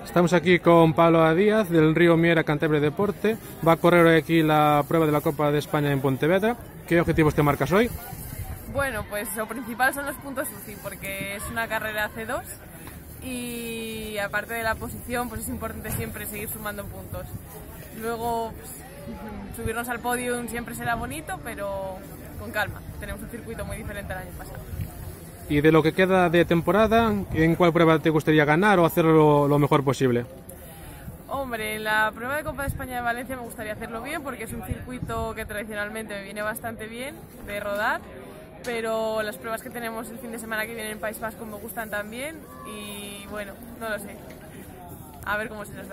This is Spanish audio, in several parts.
Estamos aquí con Pablo Díaz del Río Miera Cantebre Deporte. Va a correr hoy aquí la prueba de la Copa de España en Pontevedra. ¿Qué objetivos te marcas hoy? Bueno, pues lo principal son los puntos UCI, porque es una carrera C2 y aparte de la posición, pues es importante siempre seguir sumando puntos. Luego, pues, subirnos al podio siempre será bonito, pero con calma. Tenemos un circuito muy diferente al año pasado. Y de lo que queda de temporada, ¿en cuál prueba te gustaría ganar o hacerlo lo mejor posible? Hombre, en la prueba de Copa de España de Valencia me gustaría hacerlo bien, porque es un circuito que tradicionalmente me viene bastante bien de rodar, pero las pruebas que tenemos el fin de semana que viene en País Vasco me gustan también y bueno, no lo sé, a ver cómo se nos da.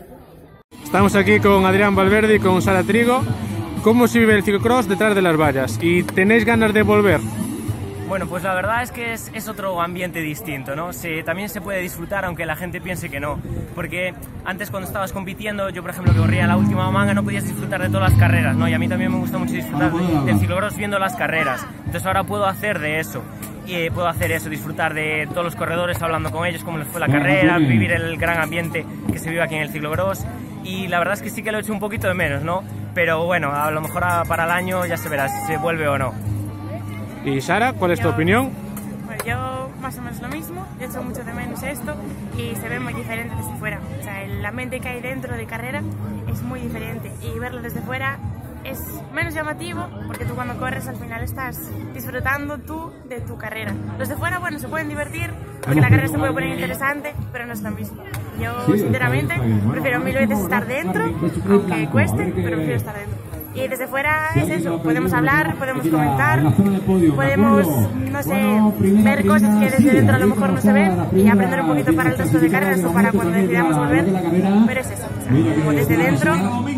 Estamos aquí con Adrián Valverde y con Sara Trigo. ¿Cómo se vive el ciclocross detrás de las vallas? ¿Y tenéis ganas de volver? Bueno, pues la verdad es que es otro ambiente distinto, ¿no? También se puede disfrutar aunque la gente piense que no, porque antes cuando estabas compitiendo, yo por ejemplo que corría la última manga, no podías disfrutar de todas las carreras, ¿no? Y a mí también me gusta mucho disfrutar del ciclocross viendo las carreras, entonces ahora puedo hacer de eso. Y puedo hacer eso, disfrutar de todos los corredores, hablando con ellos, cómo les fue la carrera, vivir el gran ambiente que se vive aquí en el ciclocross. Y la verdad es que sí que lo he hecho un poquito de menos, ¿no? Pero bueno, a lo mejor para el año ya se verá si se vuelve o no. ¿Y Sara, cuál es tu opinión? Pues yo más o menos lo mismo, yo echo mucho de menos esto y se ve muy diferente desde fuera. O sea, el ambiente que hay dentro de carrera es muy diferente y verlo desde fuera es menos llamativo porque tú cuando corres al final estás disfrutando tú de tu carrera. Los de fuera, bueno, se pueden divertir porque la carrera se puede poner interesante, pero no es lo mismo. Yo sinceramente prefiero mil veces estar dentro, aunque cueste, pero prefiero estar dentro. Y desde fuera es eso, podemos hablar, podemos comentar, podemos, no sé, ver cosas que desde dentro a lo mejor no se ven y aprender un poquito para el resto de carreras o para cuando decidamos volver, pero es eso, o sea, como desde dentro,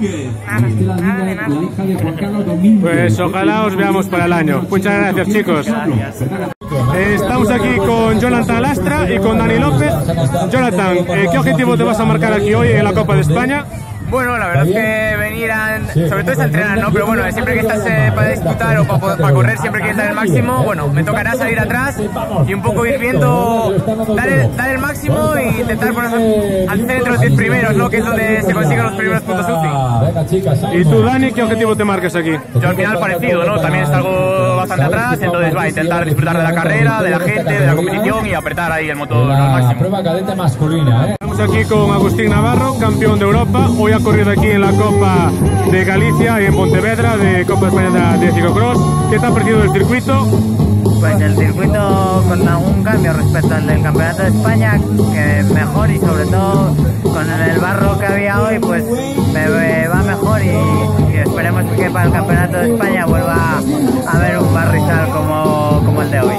nada de nada. Pues ojalá os veamos para el año. Muchas gracias, chicos. Gracias. Estamos aquí con Jonathan Lastra y con Dani López. Jonathan, ¿qué objetivo te vas a marcar aquí hoy en la Copa de España? Bueno, la verdad es que venir sobre todo es a entrenar, ¿no? Pero bueno, siempre que estás para disputar o para correr, siempre que dar el máximo, bueno, me tocará salir atrás y un poco ir viendo, dar el máximo e intentar ponernos al centro de los 10 primeros, ¿no? Que es donde se consiguen los primeros puntos UCI. ¿Y tú, Dani, qué objetivo te marcas aquí? Yo al final parecido, ¿no? También salgo bastante atrás, entonces va a intentar disfrutar de la carrera, de la gente, de la competición y apretar ahí el motor al máximo. Prueba cadete masculina, Estamos aquí con Agustín Navarro, campeón de Europa. Hoy ha corrido aquí en la Copa de Galicia y en Pontevedra de Copa de España de ciclocross. ¿Qué te ha parecido el circuito? Pues el circuito con algún cambio respecto al del Campeonato de España, que es mejor y sobre todo con el barro que había hoy pues me va mejor y esperemos que para el Campeonato de España vuelva a haber un barrizal como el de hoy.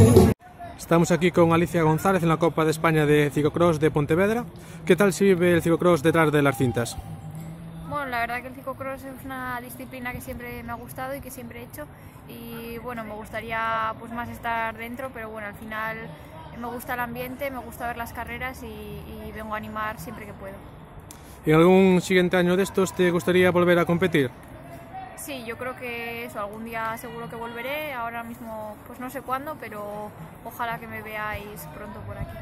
Estamos aquí con Alicia González en la Copa de España de ciclocross de Pontevedra. ¿Qué tal se vive el ciclocross detrás de las cintas? Bueno, la verdad que el ciclocross es una disciplina que siempre me ha gustado y que siempre he hecho y bueno, me gustaría pues más estar dentro, pero bueno, al final me gusta el ambiente, me gusta ver las carreras y vengo a animar siempre que puedo. ¿Y en algún siguiente año de estos te gustaría volver a competir? Sí, yo creo que eso, algún día seguro que volveré, ahora mismo pues no sé cuándo, pero ojalá que me veáis pronto por aquí.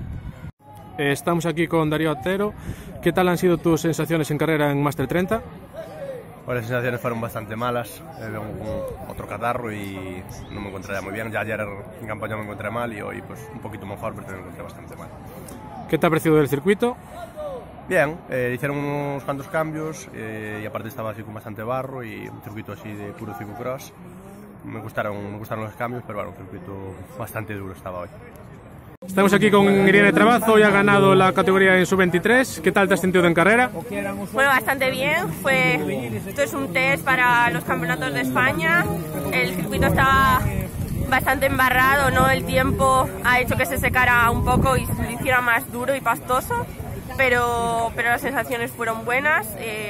Estamos aquí con Darío Otero. ¿Qué tal han sido tus sensaciones en carrera en Máster 30? Bueno, las sensaciones fueron bastante malas, vengo con otro catarro y no me encontré muy bien. Ya ayer en campaña me encontré mal y hoy pues un poquito mejor, pero me encontré bastante mal. ¿Qué te ha parecido del circuito? Bien, hicieron unos cuantos cambios y aparte estaba así con bastante barro y un circuito así de puro ciclocross. Me gustaron los cambios, pero bueno, un circuito bastante duro estaba hoy. Estamos aquí con Irene Trabazo, hoy ha ganado la categoría en sub-23. ¿Qué tal te has sentido en carrera? Bueno, bastante bien, esto es un test para los campeonatos de España, el circuito estaba bastante embarrado, ¿no? El tiempo ha hecho que se secara un poco y se hiciera más duro y pastoso. Pero las sensaciones fueron buenas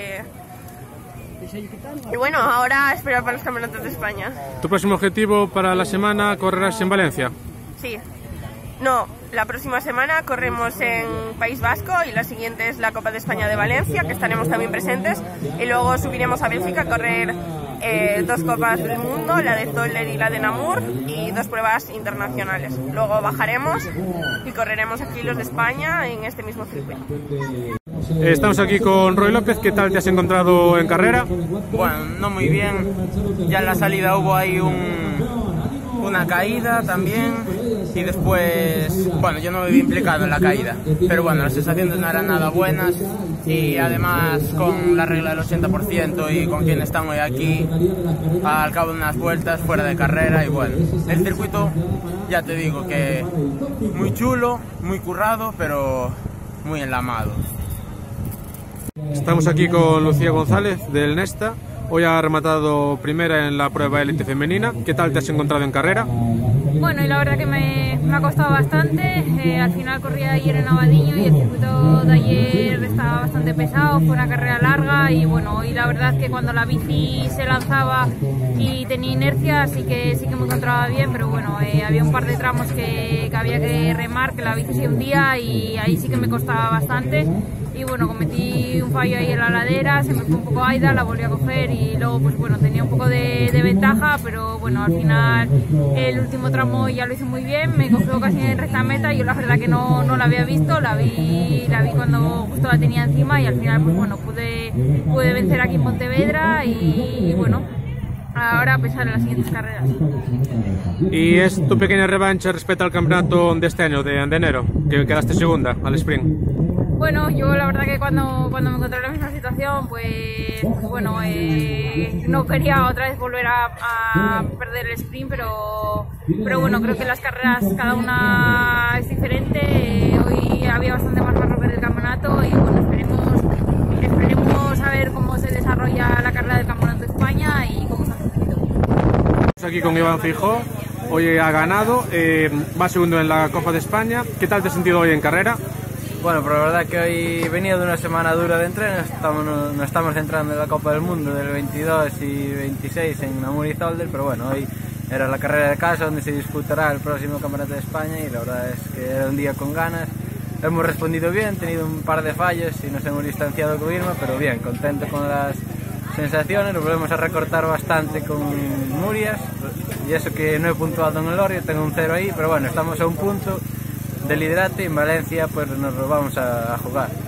y bueno, ahora esperar para los campeonatos de España. ¿Tu próximo objetivo para la semana correrás en Valencia? Sí, no, la próxima semana corremos en País Vasco y la siguiente es la Copa de España de Valencia, que estaremos también presentes, y luego subiremos a Bélgica a correr 2 copas del mundo, la de Zoller y la de Namur, y 2 pruebas internacionales. Luego bajaremos y correremos aquí los de España en este mismo circuito. Estamos aquí con Roy López. ¿Qué tal te has encontrado en carrera? Bueno, no muy bien. Ya en la salida hubo ahí una caída también, y después, bueno, yo no me vi implicado en la caída, pero bueno, las sensaciones no eran nada buenas, y además con la regla del 80% y con quienes están hoy aquí, al cabo de unas vueltas fuera de carrera, y bueno, el circuito, ya te digo que muy chulo, muy currado, pero muy enlamado. Estamos aquí con Lucía González del Nesta. Hoy ha rematado primera en la prueba élite femenina. ¿Qué tal te has encontrado en carrera? Bueno, y la verdad que me ha costado bastante. Al final corrí ayer en Abadiño y el circuito de ayer estaba bastante pesado, fue una carrera larga y bueno, y la verdad que cuando la bici se lanzaba y tenía inercia sí que me encontraba bien, pero bueno, había un par de tramos que había que remar, que la bici se hundía y ahí sí que me costaba bastante. Y bueno, cometí un fallo ahí en la ladera, se me fue un poco Aida, la volví a coger y luego pues bueno, tenía un poco de ventaja, pero bueno, al final el último tramo ya lo hice muy bien, me cogió casi en recta meta, yo la verdad que no la había visto, la vi cuando justo la tenía encima y al final pues bueno, pude vencer aquí en Pontevedra y bueno, ahora a pensar en las siguientes carreras. ¿Y es tu pequeña revancha respecto al campeonato de este año, de enero, que quedaste segunda al sprint? Bueno, yo la verdad que cuando me encontré en la misma situación, pues bueno, no quería otra vez volver a perder el sprint, pero bueno, creo que las carreras cada una es diferente. Hoy había bastante más barro que del campeonato y bueno, esperemos a ver cómo se desarrolla la carrera del Campeonato de España y cómo se hace. Estamos aquí con Iván Feijó. Hoy ha ganado, va segundo en la Copa de España. ¿Qué tal te has sentido hoy en carrera? Bueno, pero la verdad que hoy he venido de una semana dura de entreno, nos estamos centrando en la Copa del Mundo del 22 y 26 en Namur y Zolder, pero bueno, hoy era la carrera de casa donde se disputará el próximo Campeonato de España y la verdad es que era un día con ganas. Hemos respondido bien, tenido un par de fallos y nos hemos distanciado con Irma, pero bien, contento con las sensaciones, nos volvemos a recortar bastante con Murias y eso que no he puntuado en el Orio, tengo un 0 ahí, pero bueno, estamos a un punto del liderato y en Valencia pues nos lo vamos a jugar.